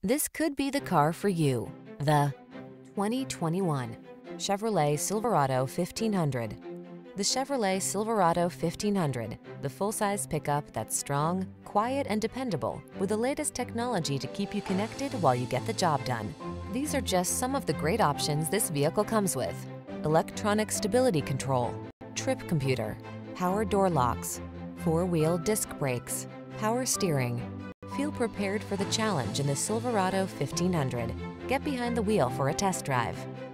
This could be the car for you. The 2021 Chevrolet Silverado 1500. The Chevrolet Silverado 1500, the full-size pickup that's strong, quiet, and dependable, with the latest technology to keep you connected while you get the job done. These are just some of the great options this vehicle comes with: electronic stability control, trip computer, power door locks, four-wheel disc brakes, power steering. Feel prepared for the challenge in the Silverado 1500. Get behind the wheel for a test drive.